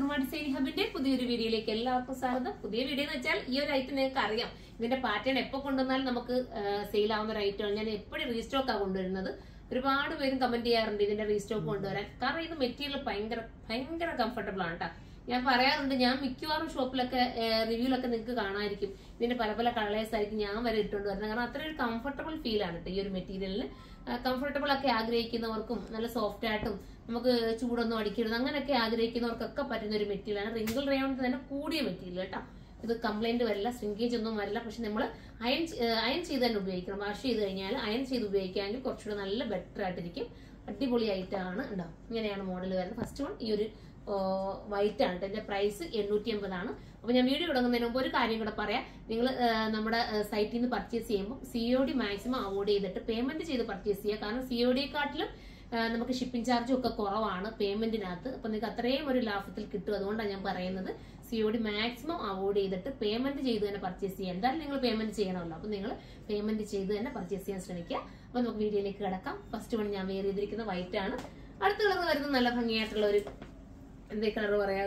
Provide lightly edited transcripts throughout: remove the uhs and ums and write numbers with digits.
Soorma designing ഹബിന്റെ പുതിയൊരു വീഡിയോയിലേക്ക് എല്ലാവർക്കും സ്വാഗതം. പുതിയ വീഡിയോ എന്ന് വെച്ചാൽ ഈ ഒരു ഐറ്റം നിങ്ങൾക്ക് അറിയാം. ഇതിന്റെ പാറ്റേൺ എപ്പോൾ കൊണ്ടുവന്നാലും നമുക്ക് സെയിൽ ആവുന്ന ഒരു ഐറ്റമാണ്. ഞാൻ എപ്പോഴും റീസ്റ്റോക്കാണ് കൊണ്ടുവരുന്നത്. ഒരുപാട് പേരും കമന്റ് ചെയ്യാറുണ്ട് ഇതിന്റെ റീസ്റ്റോക്ക് കൊണ്ടുവരാൻ. കാരണം ഇത് മെറ്റീരിയൽ ഭയങ്കര കംഫർട്ടബിൾ ആണ് കേട്ടോ. ഞാൻ പറയാറുണ്ട്, ഞാൻ മിക്കവാറും ഷോപ്പിലൊക്കെ റിവ്യൂലൊക്കെ നിങ്ങൾക്ക് കാണാമായിരിക്കും. ഇതിന്റെ പല പല കളേഴ്സ് ആയിരിക്കും ഞാൻ വരെ ഇട്ടുകൊണ്ട് വരുന്നത്. കാരണം അത്ര ഒരു കംഫർട്ടബിൾ ഫീൽ ആണ് കേട്ടോ ഈ ഒരു മെറ്റീരിയലിന്. കംഫർട്ടബിൾ ഒക്കെ ആഗ്രഹിക്കുന്നവർക്കും നല്ല സോഫ്റ്റ് ആയിട്ടും നമുക്ക് ചൂടൊന്നും അടിക്കരുത് അങ്ങനെയൊക്കെ ആഗ്രഹിക്കുന്നവർക്കൊക്കെ പറ്റുന്ന ഒരു മെറ്റീരിയലാണ്. റിങ്കിൾ റയോൺ തന്നെ കൂടിയ മെറ്റീരിയൽ കേട്ടോ. ഇത് കംപ്ലൈന്റ് വരില്ല, ശ്രിങ്കേജ് ഒന്നും വരില്ല. പക്ഷെ നമ്മൾ അയൺ ചെയ്ത് തന്നെ ഉപയോഗിക്കണം. വാഷ് ചെയ്ത് കഴിഞ്ഞാൽ അയൺ ചെയ്ത് ഉപയോഗിക്കുകയാണെങ്കിൽ കുറച്ചുകൂടെ നല്ല ബെറ്റർ ആയിട്ടിരിക്കും. അടിപൊളിയായിട്ടാണ് ഉണ്ടാവും. ഇങ്ങനെയാണ് മോഡൽ വരുന്നത്. ഫസ്റ്റ് വൺ ഈ ഒരു വൈറ്റ് ആണ്. ഇതിന്റെ പ്രൈസ് 880 ആണ്. അപ്പൊ ഞാൻ വീഡിയോ തുടങ്ങുന്നതിന് മുമ്പ് ഒരു കാര്യം കൂടെ പറയാം. നിങ്ങൾ നമ്മുടെ സൈറ്റിൽ നിന്ന് പർച്ചേസ് ചെയ്യുമ്പോൾ COD മാക്സിമം അവോയ്ഡ് ചെയ്തിട്ട് പേയ്മെന്റ് ചെയ്ത് പർച്ചേസ് ചെയ്യുക. കാരണം COD-യെക്കാട്ടിലും നമുക്ക് ഷിപ്പിംഗ് ചാർജും ഒക്കെ കുറവാണ് പേയ്മെന്റിനകത്ത്. അപ്പൊ നിങ്ങൾക്ക് അത്രയും ഒരു ലാഭത്തിൽ കിട്ടും. അതുകൊണ്ടാണ് ഞാൻ പറയുന്നത് COD മാക്സിമം അവോയ്ഡ് ചെയ്തിട്ട് പേയ്മെന്റ് ചെയ്ത് തന്നെ പർച്ചേസ് ചെയ്യുക. എന്തായാലും നിങ്ങൾ പേയ്മെന്റ് ചെയ്യണമല്ലോ. അപ്പൊ നിങ്ങൾ പേയ്മെന്റ് ചെയ്ത് തന്നെ പർച്ചേസ് ചെയ്യാൻ ശ്രമിക്കുക. അപ്പൊ നമുക്ക് വീഡിയോയിലേക്ക് കിടക്കാം. ഫസ്റ്റ് വൺ ഞാൻ വെയർ ചെയ്തിരിക്കുന്ന വൈറ്റ് ആണ്. അടുത്ത കളർ വരുന്നത് നല്ല ഭംഗിയായിട്ടുള്ള ഒരു എന്തേ കളർ പറയാ,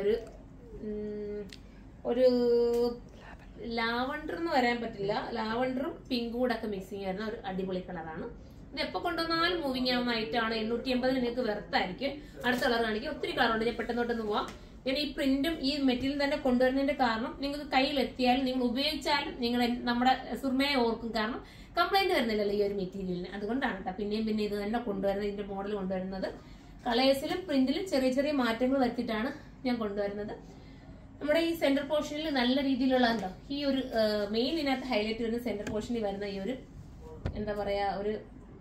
ഒരു ലാവണ്ടർ എന്ന് വരാൻ പറ്റില്ല. ലാവണ്ടറും പിങ്കും കൂടെ ഒക്കെ മിക്സിങ് വരുന്ന ഒരു അടിപൊളി കളറാണ്. ഇത് എപ്പോ കൊണ്ടുവന്നാലും മൂവിങ് ആവുന്ന ഐറ്റമാണ്. 880 നിങ്ങൾക്ക് വെറുത്തായിരിക്കും. അടുത്ത കളർ കാണിക്കും. ഒത്തിരി കളറുണ്ട്. ഞാൻ പെട്ടെന്നോട്ടൊന്ന് പോവാം. ഞാൻ ഈ പ്രിന്റും ഈ മെറ്റീരിയൽ തന്നെ കൊണ്ടുവരുന്നതിന്റെ കാരണം നിങ്ങൾക്ക് കയ്യിൽ എത്തിയാലും നിങ്ങൾ ഉപയോഗിച്ചാലും നിങ്ങൾ നമ്മുടെ സുർമയെ ഓർക്കും. കാരണം കംപ്ലൈന്റ് വരുന്നില്ലല്ലോ ഈ ഒരു മെറ്റീരിയലിന്. അതുകൊണ്ടാണ് കേട്ടോ പിന്നെയും ഇത് തന്നെ കൊണ്ടുവരുന്നത്. ഇതിന്റെ മോഡൽ കൊണ്ടുവരുന്നത് കളേഴ്സിലും പ്രിന്റിലും ചെറിയ മാറ്റങ്ങൾ വരുത്തിയിട്ടാണ് ഞാൻ കൊണ്ടുവരുന്നത്. നമ്മുടെ ഈ സെന്റർ പോർഷനിൽ നല്ല രീതിയിലുള്ള ഈ ഒരു മെയിൻ ഇതിനകത്ത് ഹൈലൈറ്റ് വരുന്ന സെന്റർ പോർഷനിൽ വരുന്ന ഈ ഒരു എന്താ പറയാ ഒരു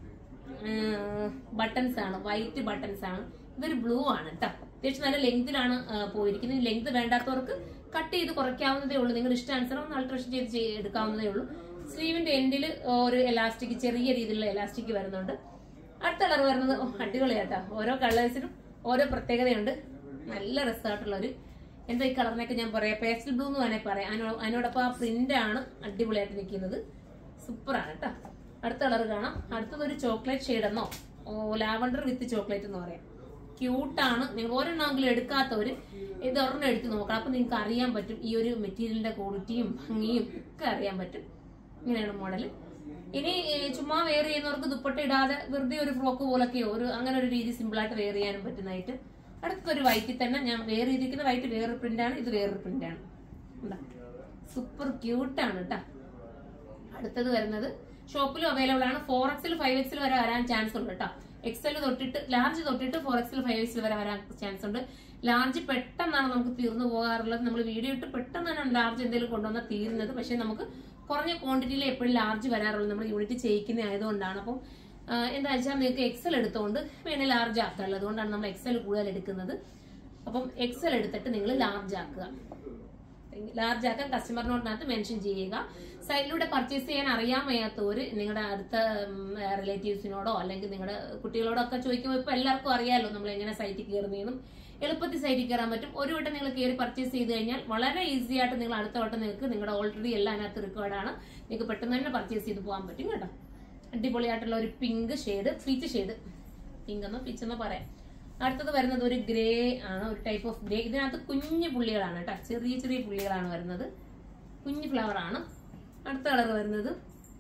ബട്ടൺസ് ആണ്. വൈറ്റ് ബട്ടൺസ് ആണ്. ഇതൊരു ബ്ലൂ ആണ് കേട്ടോ. അത്യാവശ്യം നല്ല ലെങ്തിലാണ് പോയിരിക്കുന്നത്. ലെങ്ത് വേണ്ടാത്തവർക്ക് കട്ട് ചെയ്ത് കുറയ്ക്കാവുന്നതേ ഉള്ളൂ. നിങ്ങളുടെ ഇഷ്ടാനുസരണം ഒന്ന് അൾട്രേഷൻ ചെയ്ത് എടുക്കാവുന്നതേ ഉള്ളൂ. സ്ലീവിന്റെ എൻഡിൽ ഒരു എലാസ്റ്റിക് ചെറിയ രീതിയിലുള്ള എലാസ്റ്റിക് വരുന്നുണ്ട്. അടുത്ത കളർ വരുന്നത് അടിപൊളിയാട്ടോ. ഓരോ കളേഴ്സിനും ഓരോ പ്രത്യേകതയുണ്ട്. നല്ല രസമായിട്ടുള്ള ഒരു എന്താ ഈ കളറിനൊക്കെ ഞാൻ പറയാം പേസ്റ്റൽ ബ്ലൂ എന്ന് വേണേൽ പറയാം. അതിനോടൊപ്പം ആ പ്രിന്റ് ആണ് അടിപൊളിയായിട്ട് നിൽക്കുന്നത്. സൂപ്പറാണ് കേട്ടോ. അടുത്ത കളർ കാണാം. അടുത്തത് ഒരു ചോക്ലേറ്റ് ഷെയ്ഡ് എന്നോ ലാവണ്ടർ വിത്ത് ചോക്ലേറ്റ് എന്ന് പറയാം. ക്യൂട്ടാണ്. നിങ്ങൾ ഒരെണ്ണമെങ്കിലും എടുക്കാത്തവര് ഇത് ഒരെണ്ണം എടുത്ത് നോക്കണം. അപ്പൊ നിങ്ങൾക്ക് അറിയാൻ പറ്റും ഈ ഒരു മെറ്റീരിയലിന്റെ ക്വാളിറ്റിയും ഭംഗിയും ഒക്കെ അറിയാൻ പറ്റും. ഇങ്ങനെയാണ് മോഡല്. ഇനി ചുമ്മാ വെയർ ചെയ്യുന്നവർക്ക് ദുപ്പട്ട ഇടാതെ വെറുതെ ഒരു ഫ്രോക്ക് പോലൊക്കെയോ അങ്ങനെ ഒരു രീതി സിമ്പിൾ ആയിട്ട് വെയർ ചെയ്യാനും പറ്റുന്നതായിട്ട്. അടുത്തൊരു വൈറ്റിൽ തന്നെ ഞാൻ വെയർ ചെയ്തിരിക്കുന്ന വൈറ്റ് വേറൊരു പ്രിന്റ് ആണ്. ഇത് വേറൊരു പ്രിന്റ് ആണ്. സൂപ്പർ ക്യൂട്ടാണ് കേട്ടോ. അടുത്തത് വരുന്നത് ഷോപ്പിലും അവൈലബിൾ ആണ്. 4XL 5XL വരെ വരാൻ ചാൻസ് ഉണ്ട് കേട്ടോ. XL തൊട്ടിട്ട് ലാർജ് തൊട്ടിട്ട് 4XL 5XL വരെ വരാൻ ചാൻസ് ഉണ്ട്. ലാർജ് പെട്ടെന്നാണ് നമുക്ക് തീർന്നു പോകാറുള്ളത്. നമ്മൾ വീഡിയോ ഇട്ട് പെട്ടെന്നാണ് ലാർജ് എന്തെങ്കിലും കൊണ്ടുവന്നാൽ തീരുന്നത്. പക്ഷെ നമുക്ക് കുറഞ്ഞ ക്വാണ്ടിറ്റിയിൽ എപ്പോഴും ലാർജ് വരാറുള്ളൂ. നമ്മൾ യൂണിറ്റ് ചെയ്യിക്കുന്ന ആയതുകൊണ്ടാണ്. അപ്പം എന്താ വെച്ചാൽ നിങ്ങൾക്ക് XL എടുത്തുകൊണ്ട് വേണേൽ ലാർജ് ആക്കാറുള്ളത്. അതുകൊണ്ടാണ് നമ്മൾ XL കൂടുതൽ എടുക്കുന്നത്. അപ്പം XL എടുത്തിട്ട് നിങ്ങൾ ലാർജ് ആക്കുക. ലാർജ് ആക്കാൻ കസ്റ്റമറിനോടനകത്ത് മെൻഷൻ ചെയ്യുക. സൈറ്റിലൂടെ പർച്ചേസ് ചെയ്യാൻ അറിയാൻ വയ്യാത്തവര് നിങ്ങളുടെ അടുത്ത റിലേറ്റീവ്സിനോടോ അല്ലെങ്കിൽ നിങ്ങളുടെ കുട്ടികളോടോ ഒക്കെ ചോദിക്കുമ്പോൾ ഇപ്പൊ എല്ലാവർക്കും അറിയാമല്ലോ നമ്മൾ എങ്ങനെ സൈറ്റിൽ കയറുന്നതെന്നും. എളുപ്പത്തിൽ സൈറ്റിൽ കയറാൻ പറ്റും. ഒരു വട്ടം നിങ്ങൾ കയറി പർച്ചേസ് ചെയ്ത് കഴിഞ്ഞാൽ വളരെ ഈസി ആയിട്ട് നിങ്ങൾ അടുത്ത വട്ടം നിങ്ങൾക്ക് നിങ്ങളുടെ ഓൾറെഡി എല്ലാം അതിനകത്ത് റെക്കോർഡാണ്. നിങ്ങൾക്ക് പെട്ടെന്ന് തന്നെ പർച്ചേസ് ചെയ്ത് പോകാൻ പറ്റും കേട്ടോ. അടിപൊളിയായിട്ടുള്ള ഒരു pink shade, peach shade, pink എന്നോ പിച്ചെന്നോ പറയാം. അടുത്തത് വരുന്നത് ഒരു ഗ്രേ ആണ്. ഒരു ടൈപ്പ് ഓഫ് ഗ്രേ. ഇതിനകത്ത് കുഞ്ഞു പുള്ളികളാണ് കേട്ടോ. ചെറിയ പുള്ളികളാണ് വരുന്നത്. കുഞ്ഞു ഫ്ലവർ ആണ്. അടുത്ത കളർ വരുന്നത്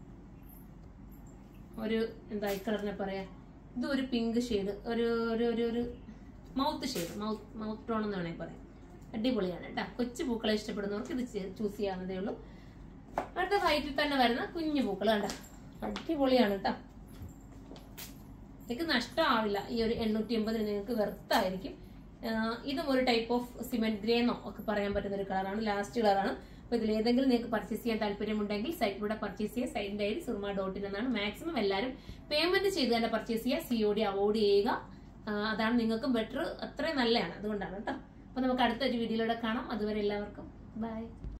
ഒരു എന്താ ഈ കളറിനെ പറയാ, ഇത് ഒരു പിങ്ക് ഷെയ്ഡ്, ഒരു മൗത്ത് ഷെയ്ഡ്, മൗത്ത് ടോൺ എന്ന് വേണമെങ്കിൽ പറയാം. അടിപൊളിയാണ് കേട്ടോ. കൊച്ചു പൂക്കളെ ഇഷ്ടപ്പെടുന്നവർക്ക് ഇത് ചൂസ് ചെയ്യാവുന്നതേ ഉള്ളൂ. അടുത്ത വൈറ്റിൽ തന്നെ വരുന്ന കുഞ്ഞു പൂക്കൾ കണ്ട അടിപൊളിയാണ് കേട്ടോ. നിങ്ങൾക്ക് നഷ്ടമാവില്ല. ഈ ഒരു 880 നിങ്ങൾക്ക് വെറുത്തായിരിക്കും. ഇതും ഒരു ടൈപ്പ് ഓഫ് സിമെന്റ് ഗ്രേ എന്നോ ഒക്കെ പറയാൻ പറ്റുന്ന ഒരു കളറാണ്. ലാസ്റ്റ് കളറാണ്. അപ്പൊ ഇതിൽ ഏതെങ്കിലും നിങ്ങൾക്ക് പർച്ചേസ് ചെയ്യാൻ താല്പര്യമുണ്ടെങ്കിൽ സൈറ്റിലൂടെ പർച്ചേസ് ചെയ്യുക. സൈറ്റിന്റെ ഐഡി surma.in എന്നാണ്. മാക്സിമം എല്ലാവരും പേയ്മെന്റ് ചെയ്ത് തന്നെ പർച്ചേസ് ചെയ്യുക. COD അവോയ്ഡ് ചെയ്യുക. അതാണ് നിങ്ങൾക്ക് ബെറ്റർ. അത്രയും നല്ലതാണ്. അതുകൊണ്ടാണ് കേട്ടോ. അപ്പൊ നമുക്ക് അടുത്തൊരു വീഡിയോയിലൂടെ കാണാം. അതുവരെ എല്ലാവർക്കും ബൈ.